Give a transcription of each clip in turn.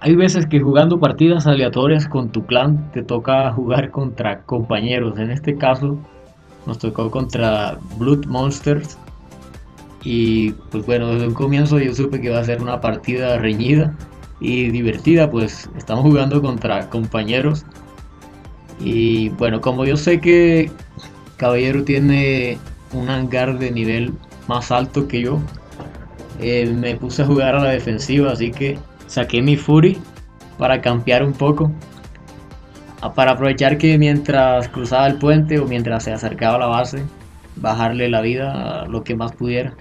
Hay veces que jugando partidas aleatorias con tu clan te toca jugar contra compañeros. En este caso nos tocó contra Blood Monsters y pues bueno, desde un comienzo yo supe que iba a ser una partida reñida y divertida, pues estamos jugando contra compañeros y bueno, como yo sé que Caballero tiene un hangar de nivel más alto que yo, me puse a jugar a la defensiva, así que saqué mi Fury para campear un poco, para aprovechar que mientras cruzaba el puente o mientras se acercaba a la base, bajarle la vida a lo que más pudiera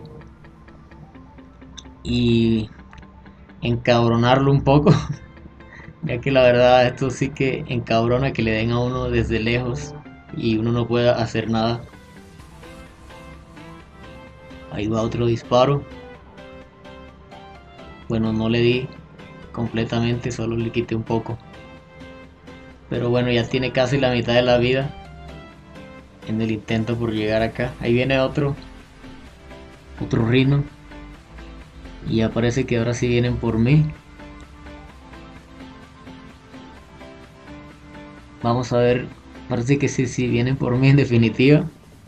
y encabronarlo un poco, ya que la verdad esto sí que encabrona que le den a uno desde lejos y uno no pueda hacer nada. Ahí va otro disparo. Bueno, no le di completamente, solo le quité un poco. Pero bueno, ya tiene casi la mitad de la vida en el intento por llegar acá. Ahí viene otro rino. Y ya parece que ahora sí vienen por mí. Vamos a ver. Parece que sí, sí, vienen por mí en definitiva.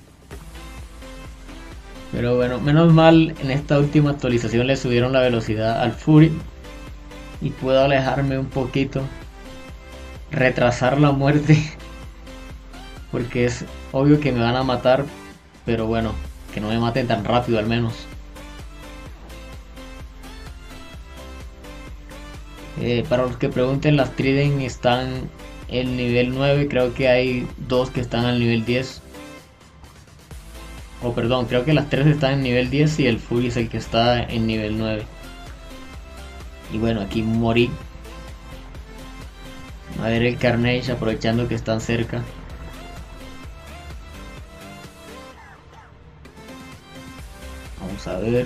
Pero bueno, menos mal en esta última actualización le subieron la velocidad al Fury. Y puedo alejarme un poquito. Retrasar la muerte. Porque es obvio que me van a matar. Pero bueno, que no me maten tan rápido al menos. Para los que pregunten, las Trident están en nivel 9. Creo que hay dos que están al nivel 10. O perdón, creo que las tres están en nivel 10 y el Fury es el que está en nivel 9. Y bueno, aquí morí. A ver el Carnage aprovechando que están cerca. Vamos a ver.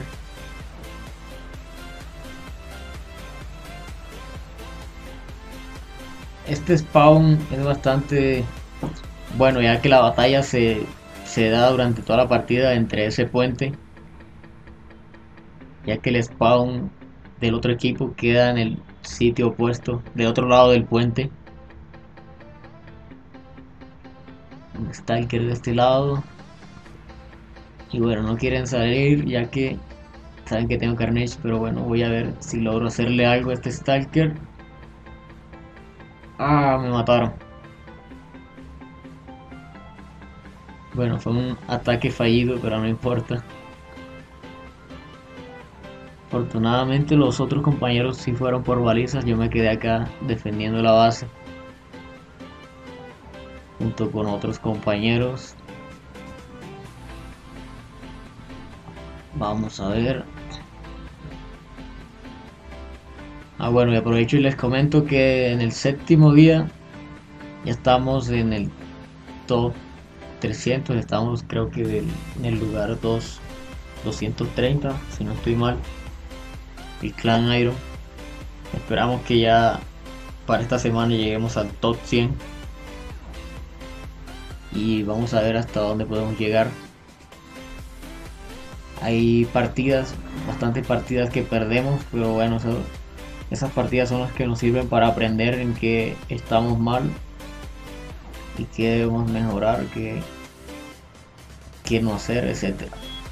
Este spawn es bastante bueno, ya que la batalla se da durante toda la partida entre ese puente, ya que el spawn del otro equipo queda en el sitio opuesto, del otro lado del puente. Un Stalker de este lado. Y bueno, no quieren salir ya que saben que tengo Carnage, pero bueno, voy a ver si logro hacerle algo a este Stalker. Ah, me mataron. Bueno, fue un ataque fallido, pero no importa. Afortunadamente los otros compañeros sí fueron por balizas, yo me quedé acá defendiendo la base junto con otros compañeros. Vamos a ver. Ah, bueno, y aprovecho y les comento que en el séptimo día ya estamos en el top 300, estamos creo que en el lugar 230, si no estoy mal, el clan Iron. Esperamos que ya para esta semana lleguemos al top 100 y vamos a ver hasta dónde podemos llegar. Hay partidas, bastantes partidas que perdemos, pero bueno, esas partidas son las que nos sirven para aprender en qué estamos mal y qué debemos mejorar, qué no hacer, etcétera.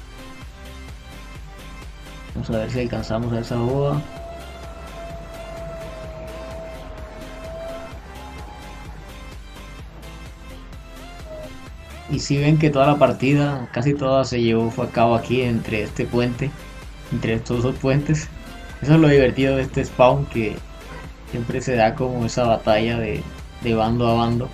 Vamos a ver si alcanzamos a esa boda. Y si ven que toda la partida, casi toda se llevó fue a cabo aquí entre este puente, entre estos dos puentes. Eso es lo divertido de este spawn, que siempre se da como esa batalla de bando a bando.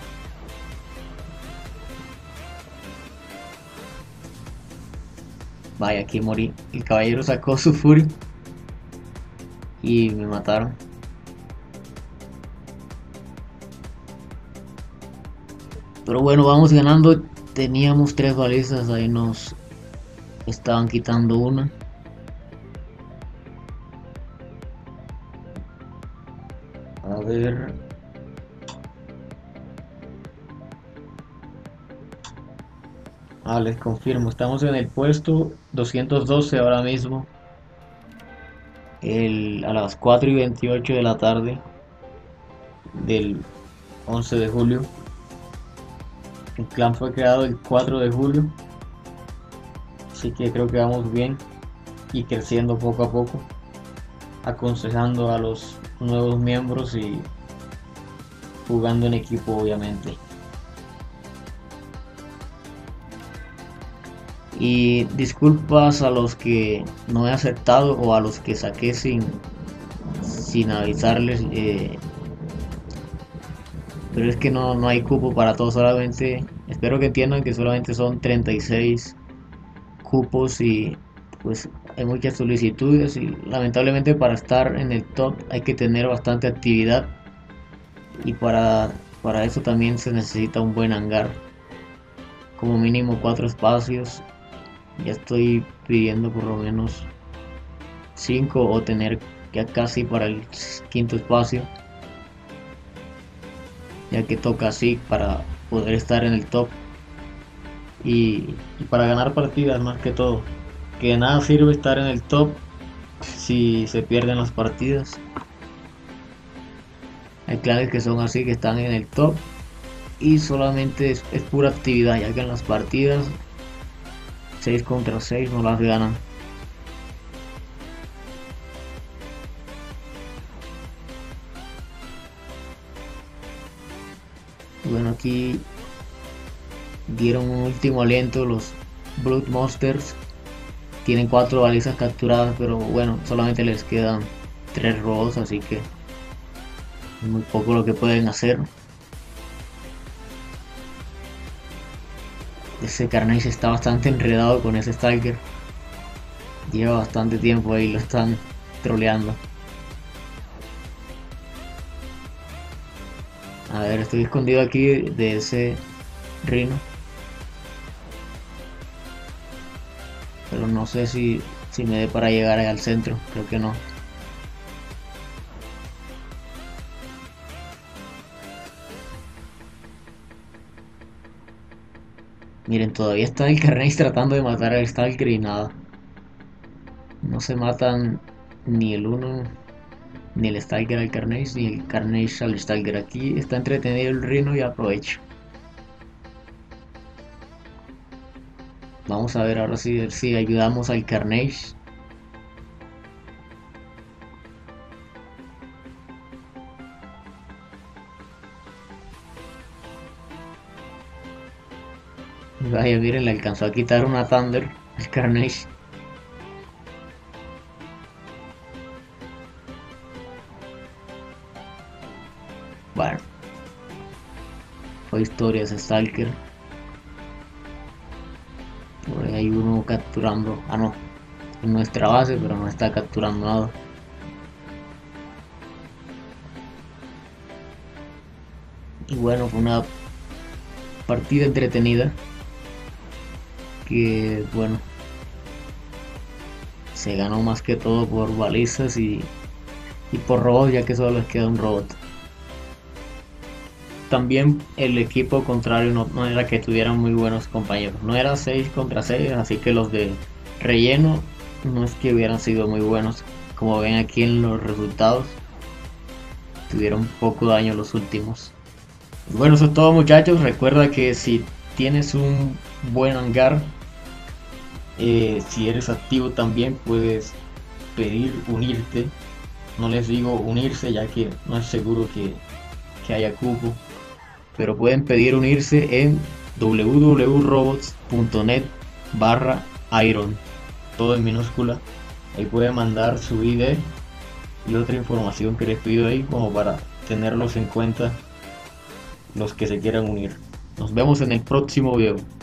Vaya, aquí morí. El caballero sacó su fury y me mataron. Pero bueno, vamos ganando. Teníamos tres balizas, ahí nos estaban quitando una. A ver. Ah, les confirmo, estamos en el puesto 212 ahora mismo, a las 4:28 de la tarde. del 11 de julio. El clan fue creado el 4 de julio, así que creo que vamos bien y creciendo poco a poco, aconsejando a los nuevos miembros y jugando en equipo, obviamente. Y disculpas a los que no he aceptado o a los que saqué sin avisarles, pero es que no hay cupo para todos. Solamente espero que entiendan que solamente son 36 cupos y pues hay muchas solicitudes y lamentablemente para estar en el top hay que tener bastante actividad y para eso también se necesita un buen hangar, como mínimo 4 espacios. Ya estoy pidiendo por lo menos 5 o tener ya casi para el quinto espacio, ya que toca así para poder estar en el top y para ganar partidas más que todo. Que de nada sirve estar en el top si se pierden las partidas. Hay clanes que son así, que están en el top y solamente es pura actividad, ya que en las partidas 6 contra 6 no las ganan. Bueno, aquí dieron un último aliento los Blood Monsters. Tienen 4 balizas capturadas, pero bueno, solamente les quedan 3 robots, así que es muy poco lo que pueden hacer. Ese Carnage está bastante enredado con ese Stalker. Lleva bastante tiempo ahí, lo están troleando. A ver, estoy escondido aquí de ese Rhino, pero no sé si me dé para llegar ahí al centro. Creo que no. Miren, todavía está el Carnage tratando de matar al Stalker y nada. No se matan ni el uno, ni el Stalker al Carnage, ni el Carnage al Stalker. Aquí está entretenido el Rhino y aprovecho. Vamos a ver ahora si ayudamos al Carnage. Vaya, miren, le alcanzó a quitar una Thunder al Carnage. Bueno, fue historia ese Stalker. Por ahí hay uno capturando. Ah, no. En nuestra base, pero no está capturando nada. Y bueno, fue una partida entretenida. Que bueno, se ganó más que todo por balizas y por robots, ya que solo les queda un robot. También el equipo contrario no era que tuvieran muy buenos compañeros. No era 6 contra 6, así que los de relleno no es que hubieran sido muy buenos. Como ven aquí en los resultados, tuvieron poco daño los últimos. Bueno, eso es todo, muchachos. Recuerda que si tienes un buen hangar, si eres activo también puedes pedir unirte. No les digo unirse, ya que no es seguro que haya cupo, pero pueden pedir unirse en www.robots.net/iron, todo en minúscula. Ahí pueden mandar su ID y otra información que les pido ahí, como para tenerlos en cuenta los que se quieran unir. Nos vemos en el próximo video.